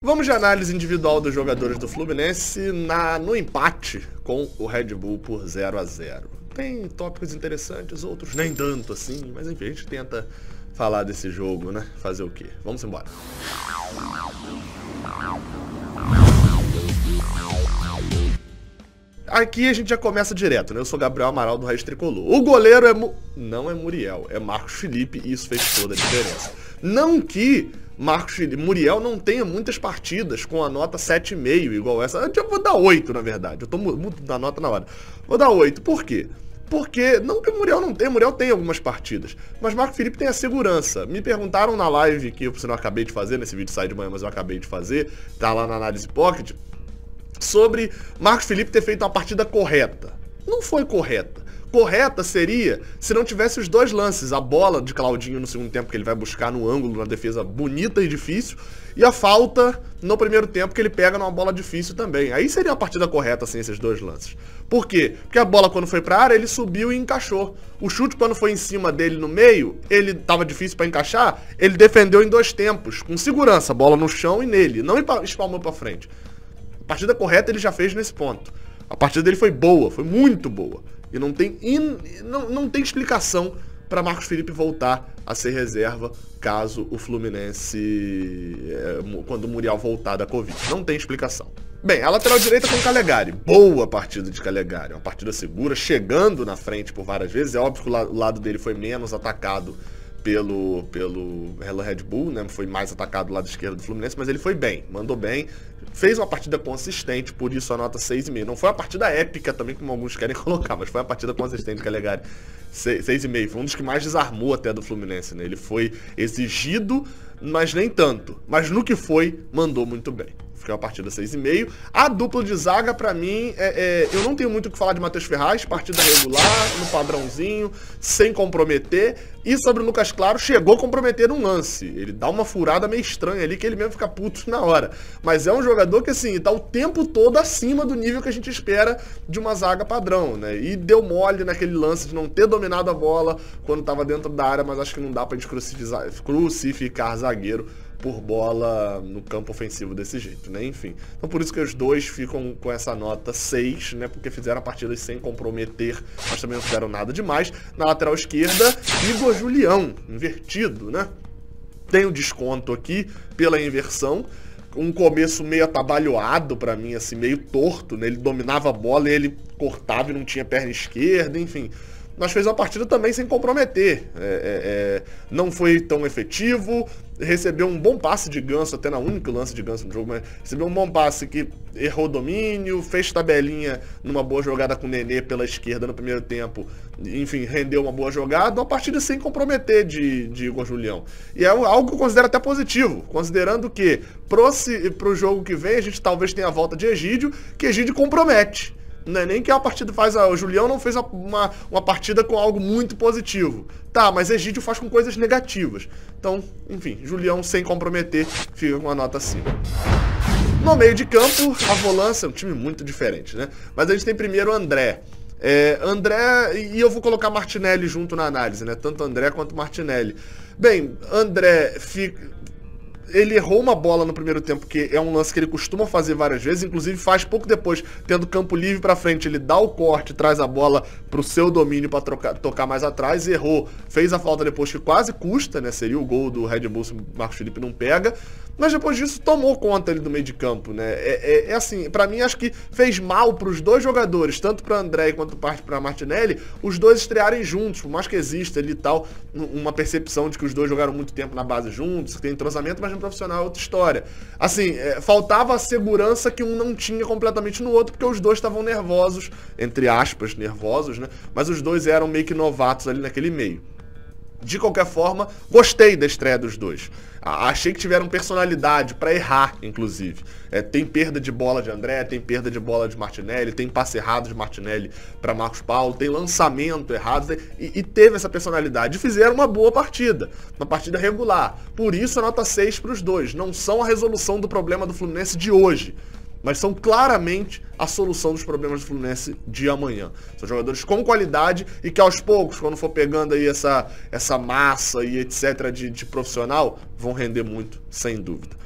Vamos de análise individual dos jogadores do Fluminense no empate com o Red Bull por 0-0. Tem tópicos interessantes, outros nem tanto assim, mas enfim, a gente tenta falar desse jogo, né? Fazer o quê? Vamos embora. Aqui a gente já começa direto, né? Eu sou Gabriel Amaral do Raiz Tricolor. O goleiro não é Muriel, é Marcos Felipe e isso fez toda a diferença. Não que Muriel não tenha muitas partidas com a nota 7,5 igual essa. Eu vou dar 8, na verdade. Eu tô mudando a nota na hora. Vou dar 8. Por quê? Porque, não que o Muriel não tenha, Muriel tem algumas partidas, mas Marcos Felipe tem a segurança. Me perguntaram na live, que eu acabei de fazer, nesse vídeo sai de manhã, mas eu acabei de fazer, tá lá na Análise Pocket, sobre Marcos Felipe ter feito uma partida correta. Não foi correta. Correta seria se não tivesse os dois lances, a bola de Claudinho no segundo tempo que ele vai buscar no ângulo, na defesa bonita e difícil, e a falta no primeiro tempo que ele pega numa bola difícil também. Aí seria a partida correta sem esses dois lances. Por quê? Porque a bola quando foi pra área, ele subiu e encaixou. O chute quando foi em cima dele no meio, ele tava difícil pra encaixar, ele defendeu em dois tempos, com segurança, a bola no chão e nele, não espalmou pra frente. A partida correta ele já fez nesse ponto. A partida dele foi boa, foi muito boa. E não tem explicação para Marcos Felipe voltar a ser reserva caso o Fluminense, quando o Muriel voltar da Covid. Não tem explicação. Bem, a lateral direita com o Calegari. Boa partida de Calegari. Uma partida segura, chegando na frente por várias vezes. É óbvio que o lado dele foi menos atacado pelo Red Bull, né? Foi mais atacado do lado esquerdo do Fluminense, mas ele foi bem, mandou bem, fez uma partida consistente, por isso a nota 6,5. Não foi uma partida épica também, como alguns querem colocar, mas foi uma partida consistente, Calegari. 6,5, foi um dos que mais desarmou até do Fluminense, né? Ele foi exigido, mas nem tanto. Mas no que foi, mandou muito bem. Foi uma partida 6,5. A dupla de zaga, pra mim, eu não tenho muito o que falar de Matheus Ferraz, partida regular, no padrãozinho, sem comprometer. E sobre o Lucas Claro, chegou a comprometer um lance. Ele dá uma furada meio estranha ali, que ele mesmo fica puto na hora. Mas é um jogador que, assim, tá o tempo todo acima do nível que a gente espera de uma zaga padrão, né? E deu mole naquele lance de não ter dominado a bola quando tava dentro da área, mas acho que não dá pra gente crucificar zagueiro por bola no campo ofensivo desse jeito, né? Enfim. Então por isso que os dois ficam com essa nota 6, né? Porque fizeram partidas sem comprometer, mas também não fizeram nada demais. Na lateral esquerda, Igor Julião, invertido, né? Tem o desconto aqui pela inversão. Um começo meio atabalhoado pra mim, assim, meio torto, né? Ele dominava a bola e ele cortava e não tinha perna esquerda, enfim. Mas fez uma partida também sem comprometer. Não foi tão efetivo, recebeu um bom passe de Ganso, até na única lance de Ganso no jogo, mas recebeu um bom passe que errou domínio, fez tabelinha numa boa jogada com o Nenê pela esquerda no primeiro tempo, enfim, rendeu uma boa jogada, uma partida sem comprometer de Igor Julião. E é algo que eu considero até positivo, considerando que pro jogo que vem a gente talvez tenha a volta de Egídio, que Egídio compromete. Não é nem que a partida faz... O Julião não fez uma partida com algo muito positivo. Tá, mas Egídio faz com coisas negativas. Então, enfim, Julião sem comprometer, fica com uma nota acima. No meio de campo, a volância é um time muito diferente, né? Mas a gente tem primeiro o André. André, e eu vou colocar Martinelli junto na análise, né? Tanto André quanto Martinelli. Bem, André ele errou uma bola no primeiro tempo, que é um lance que ele costuma fazer várias vezes, inclusive faz pouco depois, tendo campo livre pra frente, ele dá o corte, traz a bola pro seu domínio pra tocar mais atrás, errou, fez a falta depois que quase custa, né, seria o gol do Red Bull se o Marcos Felipe não pega, mas depois disso tomou conta ali do meio de campo, né, assim, pra mim acho que fez mal pros dois jogadores, tanto pra André quanto pra Martinelli, os dois estrearem juntos, por mais que exista ali e tal, uma percepção de que os dois jogaram muito tempo na base juntos, que tem entrosamento, mas no profissional é outra história. Assim, faltava a segurança que um não tinha completamente no outro, porque os dois estavam nervosos, entre aspas, nervosos, né? Mas os dois eram meio que novatos ali naquele meio. De qualquer forma, gostei da estreia dos dois. Achei que tiveram personalidade pra errar, inclusive. Tem perda de bola de André, tem perda de bola de Martinelli, tem passe errado de Martinelli pra Marcos Paulo, tem lançamento errado, e teve essa personalidade. E fizeram uma boa partida, uma partida regular. Por isso a nota 6 pros dois. Não são a resolução do problema do Fluminense de hoje, mas são claramente a solução dos problemas do Fluminense de amanhã. São jogadores com qualidade e que aos poucos, quando for pegando aí essa massa e etc. de profissional, vão render muito, sem dúvida.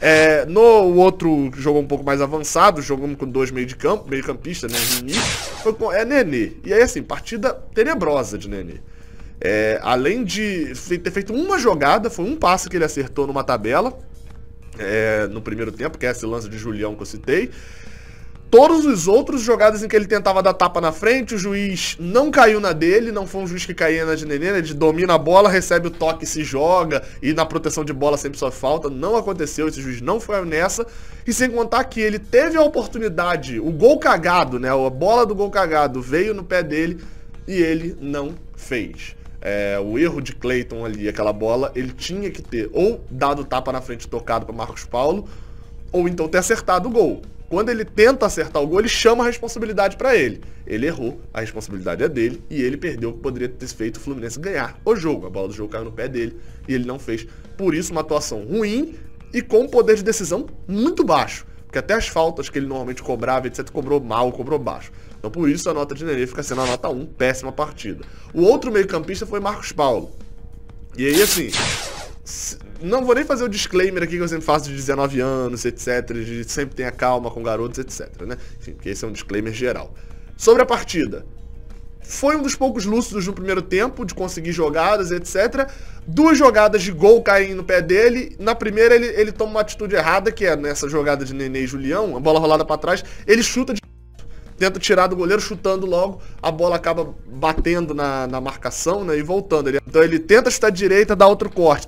No outro jogo um pouco mais avançado, jogamos com 2 meio-campistas, né, no início, foi com Nenê. E aí, assim, partida tenebrosa de Nenê. Além de ter feito uma jogada, foi um passe que ele acertou numa tabela, no primeiro tempo, que é esse lance de Julião que eu citei. Todos os outros jogadas em que ele tentava dar tapa na frente, o juiz não caiu na dele, não foi um juiz que caía na de Nenê, ele domina a bola, recebe o toque, se joga, e na proteção de bola sempre só falta. Não aconteceu, esse juiz não foi nessa. E sem contar que ele teve a oportunidade, o gol cagado, né, a bola do gol cagado veio no pé dele e ele não fez. O erro de Cleiton ali, aquela bola, ele tinha que ter ou dado tapa na frente tocado para Marcos Paulo, ou então ter acertado o gol. Quando ele tenta acertar o gol, ele chama a responsabilidade para ele. Ele errou, a responsabilidade é dele, e ele perdeu o que poderia ter feito o Fluminense ganhar o jogo. A bola do jogo caiu no pé dele e ele não fez. Por isso, uma atuação ruim e com um poder de decisão muito baixo. Porque até as faltas que ele normalmente cobrava, etc., cobrou mal, cobrou baixo. Então, por isso, a nota de Nenê fica sendo a nota 1, péssima partida. O outro meio-campista foi Marcos Paulo. E aí, assim... Não vou nem fazer o disclaimer aqui que eu sempre faço de 19 anos, etc. De sempre tenha calma com garotos, etc. Né? Enfim, porque esse é um disclaimer geral. Sobre a partida. Foi um dos poucos lúcidos no primeiro tempo, de conseguir jogadas, etc. 2 jogadas de gol caem no pé dele. Na primeira ele toma uma atitude errada, que é nessa jogada de Nenê e Julião, a bola rolada pra trás, ele chuta tenta tirar do goleiro, chutando logo, a bola acaba batendo na marcação, né, e voltando. Então ele tenta chutar de direita, dá outro corte,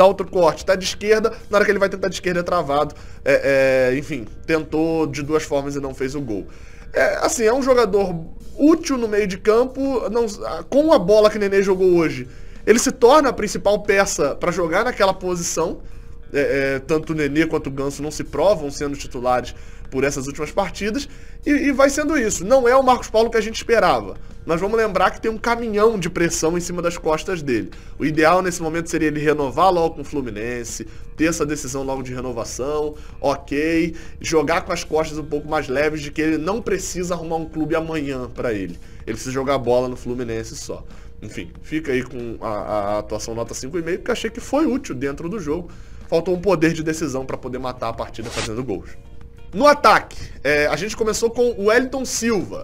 tá de esquerda, na hora que ele vai tentar de esquerda é travado. Enfim, tentou de 2 formas e não fez o gol. Assim, é um jogador útil no meio de campo, com a bola que o Nenê jogou hoje. Ele se torna a principal peça para jogar naquela posição. Tanto o Nenê quanto o Ganso não se provam sendo titulares por essas últimas partidas, e vai sendo isso. Não é o Marcos Paulo que a gente esperava, mas vamos lembrar que tem um caminhão de pressão em cima das costas dele. O ideal nesse momento seria ele renovar logo com o Fluminense, ter essa decisão logo de renovação, ok, jogar com as costas um pouco mais leves, de que ele não precisa arrumar um clube amanhã para ele precisa jogar bola no Fluminense só. Enfim, fica aí com a atuação nota 5,5, porque achei que foi útil dentro do jogo. Faltou um poder de decisão para poder matar a partida fazendo gols. No ataque, a gente começou com o Wellington Silva.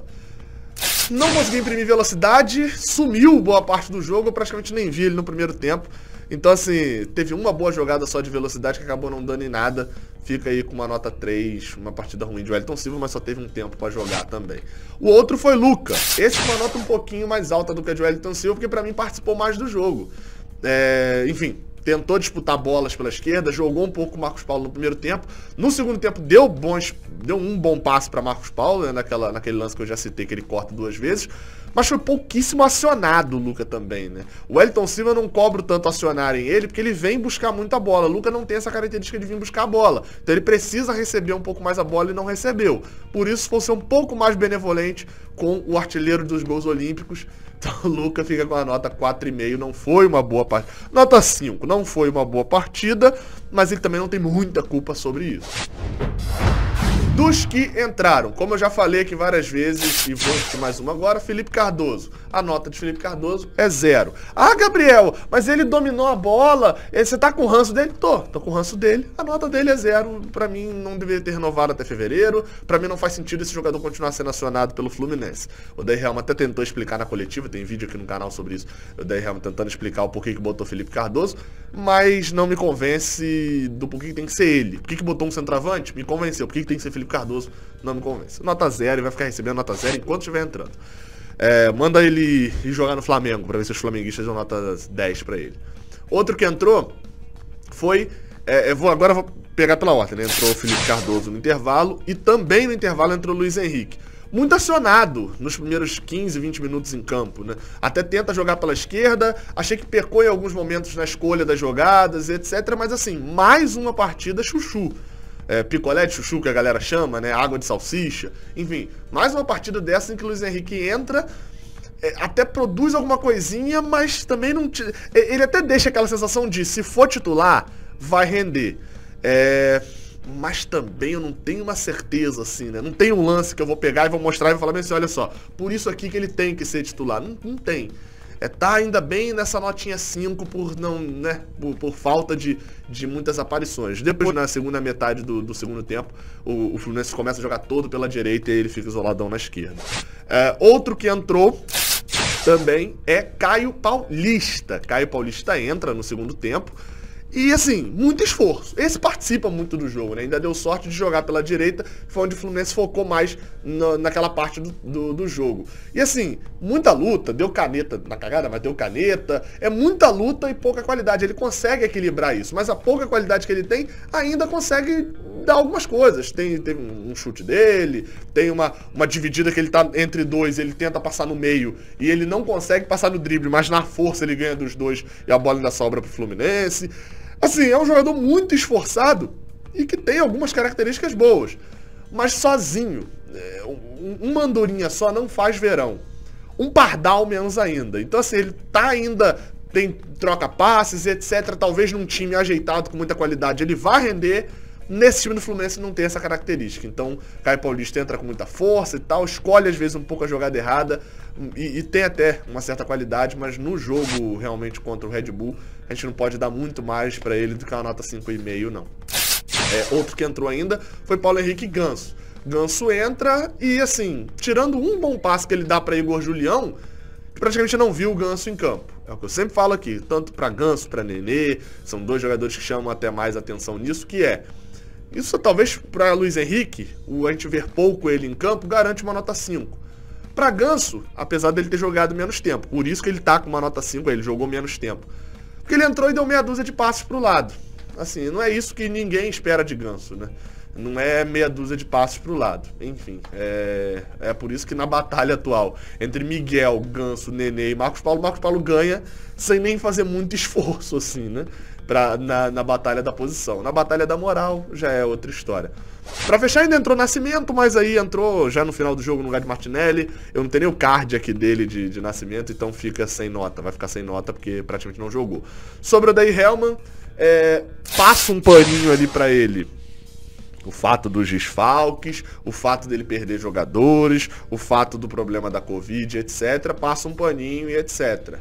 Não conseguiu imprimir velocidade, sumiu boa parte do jogo, eu praticamente nem vi ele no primeiro tempo. Então, assim, teve uma boa jogada só de velocidade que acabou não dando em nada. Fica aí com uma nota 3, uma partida ruim de Wellington Silva, mas só teve um tempo para jogar também. O outro foi Luca. Esse com uma nota um pouquinho mais alta do que a de Wellington Silva, porque para mim participou mais do jogo. Enfim, tentou disputar bolas pela esquerda, jogou um pouco o Marcos Paulo no primeiro tempo. No segundo tempo deu um bom passe para Marcos Paulo, né, naquele lance que eu já citei, que ele corta 2 vezes. Mas foi pouquíssimo acionado o Luca também, né? O Wellington Silva eu não cobro tanto acionarem ele, porque ele vem buscar muita bola. O Luca não tem essa característica de vir buscar a bola. Então ele precisa receber um pouco mais a bola e não recebeu. Por isso, foi ser um pouco mais benevolente com o artilheiro dos gols olímpicos. Então o Luca fica com a nota 4,5, não foi uma boa partida. Nota 5, não foi uma boa partida, mas ele também não tem muita culpa sobre isso. Dos que entraram, como eu já falei aqui várias vezes, e vou repetir mais uma agora, Felipe Cardoso. A nota de Felipe Cardoso é 0. Ah, Gabriel, mas ele dominou a bola, você tá com o ranço dele? Tô com o ranço dele, a nota dele é 0. Pra mim, não deveria ter renovado até fevereiro, pra mim não faz sentido esse jogador continuar sendo acionado pelo Fluminense. O Daí Helma até tentou explicar na coletiva, tem vídeo aqui no canal sobre isso, o Daí Helma tentando explicar o porquê que botou Felipe Cardoso, mas não me convence do porquê que tem que ser ele. Por que botou um centroavante? Me convenceu. Por que tem que ser Felipe Cardoso? Não me convence. Nota 0, e vai ficar recebendo nota 0 enquanto estiver entrando. Manda ele ir jogar no Flamengo, pra ver se os flamenguistas dão nota 10 pra ele. Outro que entrou foi... Agora vou pegar pela ordem, né? Entrou o Felipe Cardoso no intervalo, e também no intervalo entrou o Luiz Henrique. Muito acionado nos primeiros 15, 20 minutos em campo, né? Até tenta jogar pela esquerda, achei que pecou em alguns momentos na escolha das jogadas, etc. Mas assim, mais uma partida chuchu. Picolé de chuchu, que a galera chama, né? Água de salsicha. Enfim, mais uma partida dessa em que o Luiz Henrique entra, até produz alguma coisinha, mas também não... Ele até deixa aquela sensação de, se for titular, vai render. Mas também eu não tenho uma certeza, assim, né? Não tem um lance que eu vou pegar e vou mostrar e vou falar assim, olha só, por isso aqui que ele tem que ser titular. Não tem. tá ainda bem nessa notinha 5 por não, né, por falta de muitas aparições. Depois, na segunda metade do segundo tempo, o Fluminense começa a jogar todo pela direita e ele fica isoladão na esquerda. Outro que entrou também é Caio Paulista. Caio Paulista entra no segundo tempo. E assim, muito esforço. Esse participa muito do jogo, né? Ainda deu sorte de jogar pela direita, foi onde o Fluminense focou mais naquela parte do jogo. E assim, muita luta, deu caneta na cagada, mas deu caneta. É muita luta e pouca qualidade. Ele consegue equilibrar isso, mas a pouca qualidade que ele tem ainda consegue dar algumas coisas. Tem um chute dele, tem uma dividida que ele tá entre dois, ele tenta passar no meio e ele não consegue passar no drible, mas na força ele ganha dos dois e a bola ainda sobra pro Fluminense. Assim, é um jogador muito esforçado e que tem algumas características boas. Mas sozinho, uma andorinha só não faz verão. Um pardal menos ainda. Então assim, ele tá ainda, troca passes, etc. Talvez num time ajeitado com muita qualidade ele vá render. Nesse time do Fluminense não tem essa característica. Então, Caio Paulista entra com muita força e tal, escolhe às vezes um pouco a jogada errada e tem até uma certa qualidade, mas no jogo realmente contra o Red Bull, a gente não pode dar muito mais pra ele do que uma nota 5,5, não. Outro que entrou ainda foi Paulo Henrique Ganso. Ganso entra e, assim, tirando um bom passe que ele dá pra Igor Julião, praticamente não viu o Ganso em campo. É o que eu sempre falo aqui, tanto pra Ganso, pra Nenê, são dois jogadores que chamam até mais atenção nisso, que isso talvez para Luiz Henrique, a gente ver pouco ele em campo, garante uma nota 5. Para Ganso, apesar dele ter jogado menos tempo, por isso que ele tá com uma nota 5, ele jogou menos tempo. Porque ele entrou e deu meia dúzia de passes pro lado. Assim, não é isso que ninguém espera de Ganso, né? Não é meia dúzia de passes pro lado. Enfim, é por isso que na batalha atual, entre Miguel, Ganso, Nenê e Marcos Paulo ganha sem nem fazer muito esforço, assim, né? Na batalha da posição. Na batalha da moral já é outra história. Pra fechar, ainda entrou Nascimento, mas aí entrou já no final do jogo no lugar de Martinelli. Eu não tenho nem o card aqui dele de Nascimento, então fica sem nota. Vai ficar sem nota porque praticamente não jogou. Sobre o Odair Hellmann, passa um paninho ali pra ele. O fato dos desfalques, o fato dele perder jogadores, o fato do problema da Covid, etc. Passa um paninho e etc.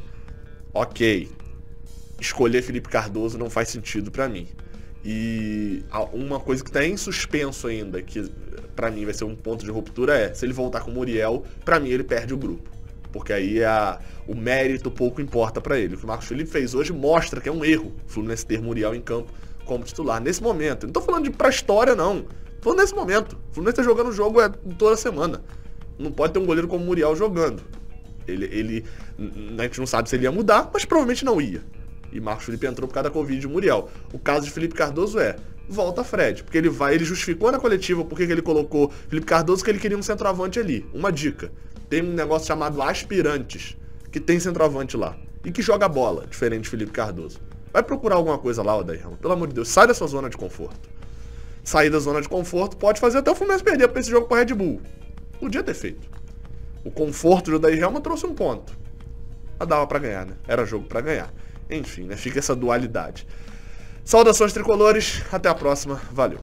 Ok. Escolher Felipe Cardoso não faz sentido pra mim. E uma coisa que tá em suspenso ainda, que pra mim vai ser um ponto de ruptura, se ele voltar com o Muriel, pra mim ele perde o grupo. Porque aí o mérito pouco importa pra ele. O que o Marcos Felipe fez hoje mostra que é um erro o Fluminense ter Muriel em campo como titular, nesse momento. Eu não tô falando pra história, não. Tô falando nesse momento. O Fluminense tá jogando o jogo toda semana. Não pode ter um goleiro como o Muriel jogando. A gente não sabe se ele ia mudar, mas provavelmente não ia. E Marcos Felipe entrou por causa da Covid de Muriel. O caso de Felipe Cardoso volta Fred, porque ele justificou na coletiva porque ele colocou Felipe Cardoso, que ele queria um centroavante ali. Uma dica, tem um negócio chamado Aspirantes, que tem centroavante lá, e que joga bola, diferente de Felipe Cardoso. Vai procurar alguma coisa lá, Odair Hellmann, pelo amor de Deus, sai da sua zona de conforto. Sair da zona de conforto pode fazer até o Fluminense perder pra esse jogo pro Red Bull. Podia ter feito. O conforto do Odair Hellmann trouxe um ponto. Mas dava pra ganhar, né? Era jogo pra ganhar. Enfim, né? Fica essa dualidade. Saudações tricolores, até a próxima, valeu.